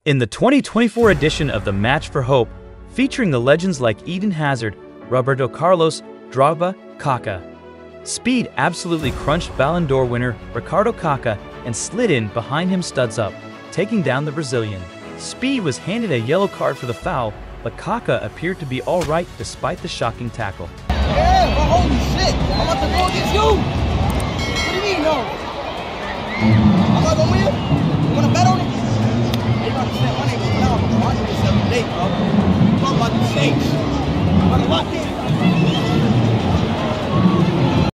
In the 2024 edition of the Match for Hope, featuring the legends like Eden Hazard, Roberto Carlos, Drogba, Kaka, Speed absolutely crunched Ballon d'Or winner Ricardo Kaka and slid in behind him studs up, taking down the Brazilian. Speed was handed a yellow card for the foul, but Kaka appeared to be alright despite the shocking tackle. Yeah, but holy shit, I'm about to go against you! What do you mean, no? I'm not gonna win?